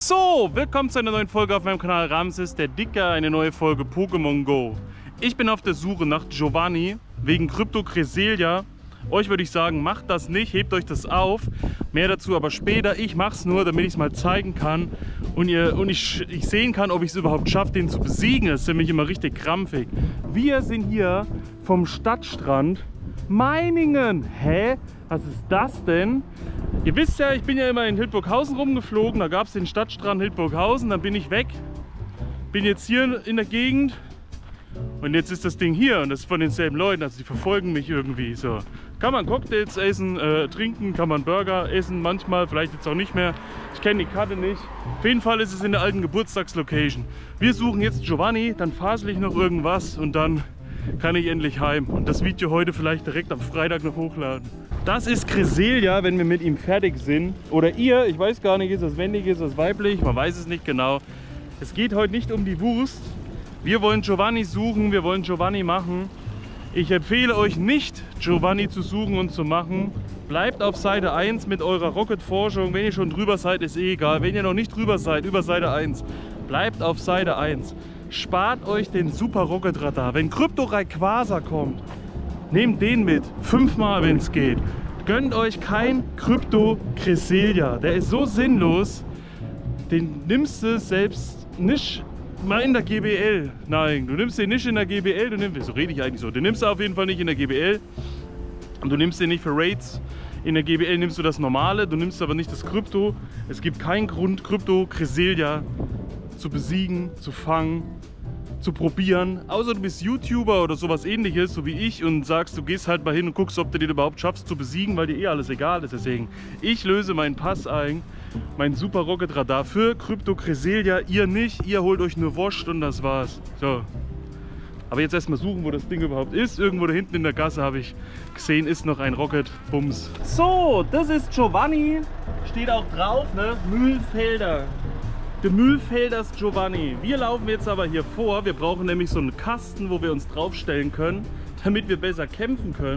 So, willkommen zu einer neuen Folge auf meinem Kanal Ramses der Dicke, eine neue Folge Pokémon Go. Ich bin auf der Suche nach Giovanni wegen Crypto Cresselia. Euch würde ich sagen, macht das nicht, hebt euch das auf. Mehr dazu aber später. Ich mache es nur, damit ich es mal zeigen kann und ich sehen kann, ob ich es überhaupt schaffe, den zu besiegen. Das ist nämlich immer richtig krampfig. Wir sind hier vom Stadtstrand Meiningen. Hä? Was ist das denn? Ihr wisst ja, ich bin ja immer in Hildburghausen rumgeflogen. Da gab es den Stadtstrand Hildburghausen. Dann bin ich weg. Bin jetzt hier in der Gegend. Und jetzt ist das Ding hier. Und das ist von denselben Leuten. Also die verfolgen mich irgendwie. So. Kann man Cocktails essen, trinken, kann man Burger essen. Manchmal, vielleicht jetzt auch nicht mehr. Ich kenne die Karte nicht. Auf jeden Fall ist es in der alten Geburtstagslocation. Wir suchen jetzt Giovanni. Dann fasel ich noch irgendwas. Und dann kann ich endlich heim. Und das Video heute vielleicht direkt am Freitag noch hochladen. Das ist Cresselia, wenn wir mit ihm fertig sind. Oder ihr, ich weiß gar nicht, ist das männlich, ist das weiblich, man weiß es nicht genau. Es geht heute nicht um die Wurst. Wir wollen Giovanni suchen, wir wollen Giovanni machen. Ich empfehle euch nicht, Giovanni zu suchen und zu machen. Bleibt auf Seite 1 mit eurer Rocket-Forschung. Wenn ihr schon drüber seid, ist eh egal. Wenn ihr noch nicht drüber seid, über Seite 1, bleibt auf Seite 1. Spart euch den Super Rocket Radar. Wenn Crypto Rayquaza kommt, nehmt den mit, 5-mal, wenn es geht. Gönnt euch kein Crypto Cresselia. Der ist so sinnlos, den nimmst du selbst nicht mal in der GBL. Nein, du nimmst den nicht in der GBL, so rede ich eigentlich so. Den nimmst du auf jeden Fall nicht in der GBL. Und du nimmst den nicht für Raids. In der GBL nimmst du das normale, du nimmst aber nicht das Crypto. Es gibt keinen Grund, Crypto Cresselia zu besiegen, zu fangen, zu probieren, außer du bist YouTuber oder sowas ähnliches, so wie ich, und sagst, du gehst halt mal hin und guckst, ob du den überhaupt schaffst zu besiegen, weil dir eh alles egal ist. Deswegen, ich löse meinen Pass ein, mein Super Rocket Radar für Crypto Cresselia, ihr nicht, ihr holt euch nur Wurst und das war's. So. Aber jetzt erstmal suchen, wo das Ding überhaupt ist. Irgendwo da hinten in der Gasse habe ich gesehen, ist noch ein Rocket Bums. So, das ist Giovanni, steht auch drauf, ne? Mühlfelder. Der Mühlfelders Giovanni. Wir laufen jetzt aber hier vor. Wir brauchen nämlich so einen Kasten, wo wir uns draufstellen können, damit wir besser kämpfen können.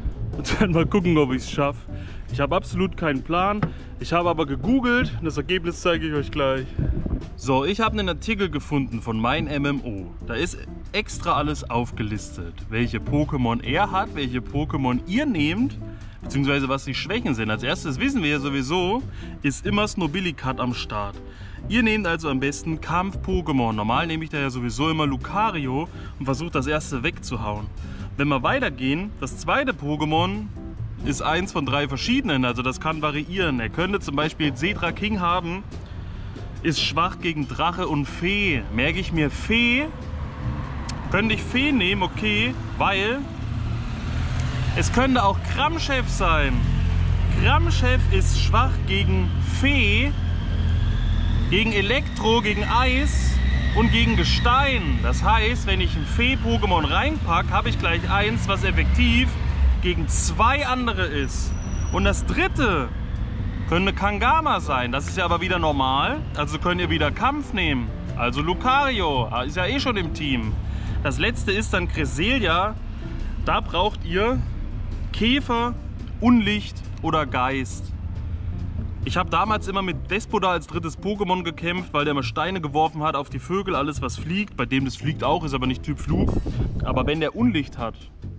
Und dann mal gucken, ob ich es schaffe. Ich habe absolut keinen Plan. Ich habe aber gegoogelt und das Ergebnis zeige ich euch gleich. So, ich habe einen Artikel gefunden von mein MMO. Da ist extra alles aufgelistet. Welche Pokémon er hat, welche Pokémon ihr nehmt, beziehungsweise was die Schwächen sind. Als erstes wissen wir ja sowieso, ist immer Snobilikat am Start. Ihr nehmt also am besten Kampf-Pokémon. Normal nehme ich da ja sowieso immer Lucario und versuche das erste wegzuhauen. Wenn wir weitergehen, das zweite Pokémon ist eins von 3 verschiedenen, also das kann variieren. Er könnte zum Beispiel Cedra King haben, ist schwach gegen Drache und Fee. Merke ich mir Fee? Könnte ich Fee nehmen, okay, weil es könnte auch Kramchef sein. Kramchef ist schwach gegen Fee, gegen Elektro, gegen Eis und gegen Gestein. Das heißt, wenn ich ein Fee-Pokémon reinpacke, habe ich gleich eins, was effektiv gegen 2 andere ist. Und das dritte könnte Kangama sein. Das ist ja aber wieder normal. Also könnt ihr wieder Kampf nehmen. Also Lucario ist ja eh schon im Team. Das letzte ist dann Cresselia. Da braucht ihr Käfer, Unlicht oder Geist. Ich habe damals immer mit Despodar als drittes Pokémon gekämpft, weil der immer Steine geworfen hat auf die Vögel, alles was fliegt. Bei dem das fliegt auch, ist aber nicht Typ Flug. Aber wenn der Unlicht hat,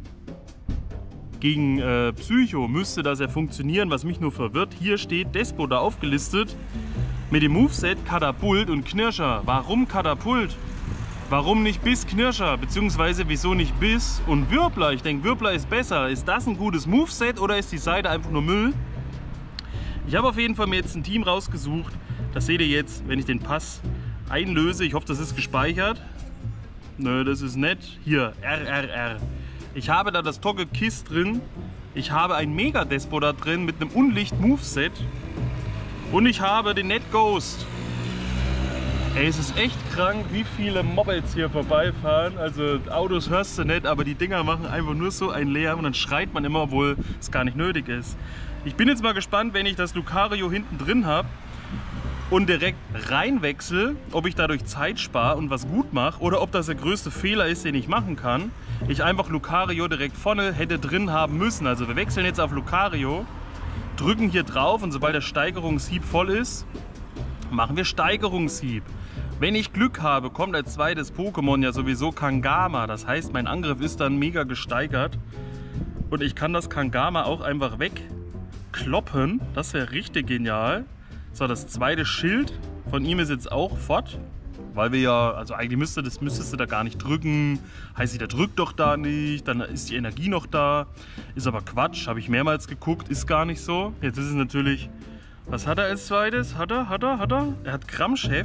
gegen Psycho müsste das ja funktionieren, was mich nur verwirrt. Hier steht Despodar aufgelistet mit dem Moveset Katapult und Knirscher. Warum Katapult? Warum nicht Biss Knirscher? Beziehungsweise wieso nicht Biss und Wirbler? Ich denke, Wirbler ist besser. Ist das ein gutes Moveset oder ist die Seite einfach nur Müll? Ich habe auf jeden Fall mir jetzt ein Team rausgesucht. Das seht ihr jetzt, wenn ich den Pass einlöse. Ich hoffe, das ist gespeichert. Nö, das ist nett. Hier, RRR. Ich habe da das Togge Kiss drin. Ich habe ein Mega Despodar drin mit einem Unlicht-Moveset. Und ich habe den Net Ghost. Ey, es ist echt krank, wie viele Mobils hier vorbeifahren. Also Autos hörst du nicht, aber die Dinger machen einfach nur so einen Lärm und dann schreit man immer, obwohl es gar nicht nötig ist. Ich bin jetzt mal gespannt, wenn ich das Lucario hinten drin habe und direkt reinwechsel, ob ich dadurch Zeit spare und was gut mache oder ob das der größte Fehler ist, den ich machen kann. Ich einfach Lucario direkt vorne hätte drin haben müssen. Also wir wechseln jetzt auf Lucario, drücken hier drauf und sobald der Steigerungshieb voll ist, machen wir Steigerungshieb. Wenn ich Glück habe, kommt als zweites Pokémon ja sowieso Kangama. Das heißt, mein Angriff ist dann mega gesteigert. Und ich kann das Kangama auch einfach wegkloppen. Das wäre richtig genial. So, das zweite Schild von ihm ist jetzt auch fort. Weil wir ja, also eigentlich müsstest du da gar nicht drücken. Heißt, der drückt doch da nicht, dann ist die Energie noch da. Ist aber Quatsch, habe ich mehrmals geguckt, ist gar nicht so. Jetzt ist es natürlich, was hat er als zweites? Hat er? Er hat Kramchef.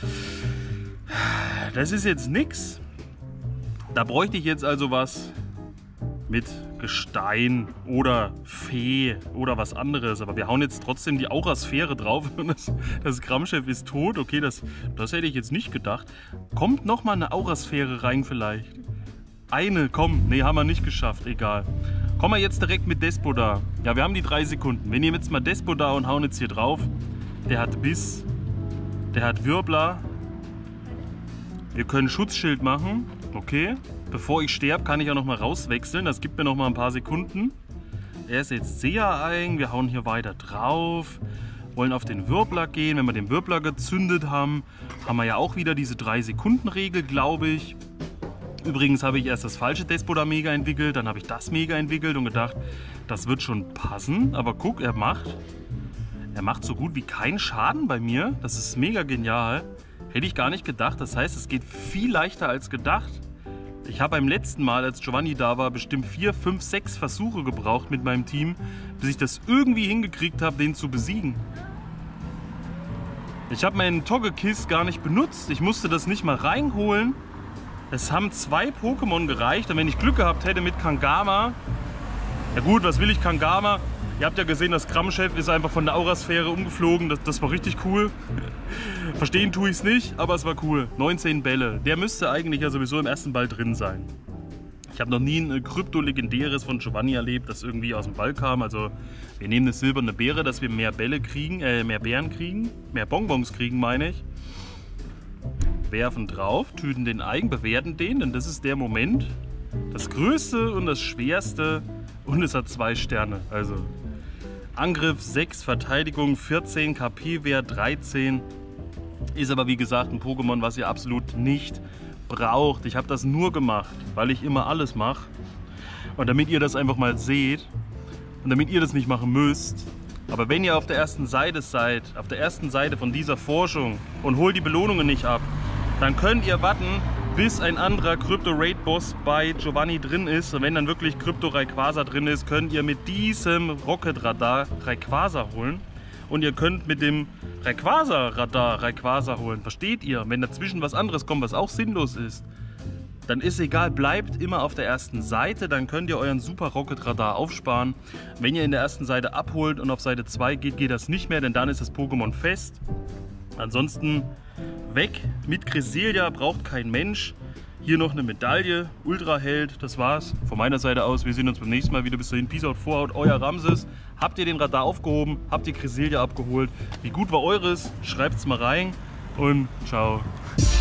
Das ist jetzt nix. Da bräuchte ich jetzt also was mit Gestein oder Fee oder was anderes. Aber wir hauen jetzt trotzdem die Aurasphäre drauf. Das Kramchef ist tot. Okay, das hätte ich jetzt nicht gedacht. Kommt nochmal eine Aurasphäre rein vielleicht? Eine, komm. Nee, haben wir nicht geschafft. Egal. Kommen wir jetzt direkt mit Despodar. Ja, wir haben die 3 Sekunden. Wir nehmen jetzt mal Despodar und hauen jetzt hier drauf. Der hat Biss. Der hat Wirbler. Wir können Schutzschild machen. Okay. Bevor ich sterbe, kann ich auch noch mal rauswechseln. Das gibt mir noch mal ein paar Sekunden. Er ist jetzt sehr eigen. Wir hauen hier weiter drauf. Wollen auf den Wirbler gehen. Wenn wir den Wirbler gezündet haben, haben wir ja auch wieder diese 3-Sekunden-Regel, glaube ich. Übrigens habe ich erst das falsche Despodar Mega entwickelt. Dann habe ich das Mega entwickelt und gedacht, das wird schon passen. Aber guck, er macht so gut wie keinen Schaden bei mir. Das ist mega genial. Hätte ich gar nicht gedacht. Das heißt, es geht viel leichter als gedacht. Ich habe beim letzten Mal, als Giovanni da war, bestimmt 4, 5, 6 Versuche gebraucht mit meinem Team, bis ich das irgendwie hingekriegt habe, den zu besiegen. Ich habe meinen Togekiss gar nicht benutzt. Ich musste das nicht mal reinholen. Es haben 2 Pokémon gereicht. Und wenn ich Glück gehabt hätte mit Kangama... Ja gut, was will ich Kangama? Ihr habt ja gesehen, das Kramchef ist einfach von der Aurasphäre umgeflogen. Das war richtig cool. Verstehen tue ich es nicht, aber es war cool. 19 Bälle. Der müsste eigentlich ja sowieso im ersten Ball drin sein. Ich habe noch nie ein Krypto-Legendäres von Giovanni erlebt, das irgendwie aus dem Ball kam. Also wir nehmen eine silberne Beere, dass wir mehr Bälle kriegen, mehr Beeren kriegen. Mehr Bonbons kriegen, meine ich. Werfen drauf, tüten den Eigen, bewerten den, denn das ist der Moment. Das Größte und das Schwerste. Und es hat 2 Sterne. Also Angriff 6, Verteidigung 14, KP-Wert 13. Ist aber wie gesagt ein Pokémon, was ihr absolut nicht braucht. Ich habe das nur gemacht, weil ich immer alles mache. Und damit ihr das einfach mal seht und damit ihr das nicht machen müsst. Aber wenn ihr auf der ersten Seite seid, auf der ersten Seite von dieser Forschung und holt die Belohnungen nicht ab, dann könnt ihr warten, bis ein anderer Krypto-Raid-Boss bei Giovanni drin ist. Und wenn dann wirklich Krypto-Rayquaza drin ist, könnt ihr mit diesem Rocket-Radar Rayquaza holen. Und ihr könnt mit dem Rayquaza-Radar Rayquaza holen. Versteht ihr? Wenn dazwischen was anderes kommt, was auch sinnlos ist, dann ist egal, bleibt immer auf der ersten Seite. Dann könnt ihr euren Super Rocket-Radar aufsparen. Wenn ihr in der ersten Seite abholt und auf Seite 2 geht, geht das nicht mehr, denn dann ist das Pokémon fest. Ansonsten weg mit Cresselia, braucht kein Mensch. Hier noch eine Medaille, Ultra-Held, das war's. Von meiner Seite aus, wir sehen uns beim nächsten Mal wieder. Bis dahin, Peace out, Vorhaut, euer Ramses. Habt ihr den Radar aufgehoben? Habt ihr Cresselia abgeholt? Wie gut war eures? Schreibt's mal rein und ciao.